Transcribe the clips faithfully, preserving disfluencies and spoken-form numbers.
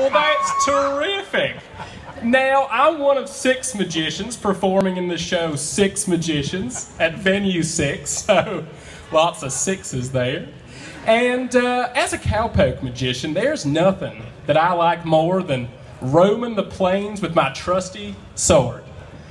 Well, that's terrific. Now, I'm one of six magicians performing in the show Six Magicians at Venue Six, so lots of sixes there. And uh, as a cowpoke magician, there's nothing that I like more than roaming the plains with my trusty sword.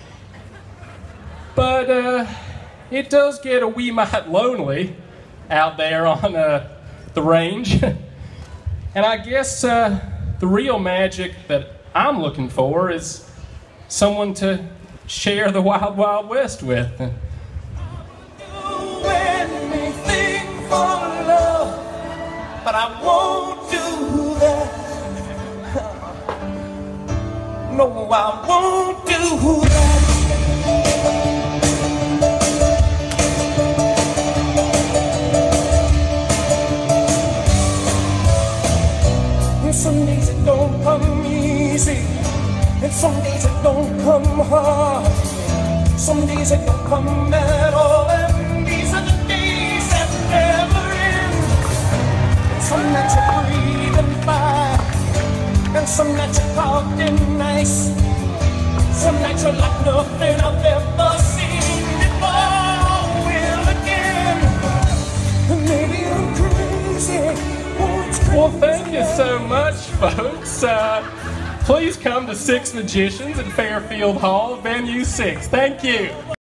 But uh, it does get a wee mite lonely out there on uh, the range. And I guess uh, the real magic that I'm looking for is someone to share the Wild Wild West with. But I won't do that. No, I won't do that. And some days it don't come easy, and some days it don't come hard. Some days it don't come at all, and these are the days that never end. Some nights you're breathing fire, and some nights you're talking nice. Some nights you're like nothing I've ever seen before. Will again, and maybe I'm crazy. Oh, it's crazy. Well, thank you so much, folks. Uh, please come to Six Magicians at Fairfield Hall, Venue Six. Thank you.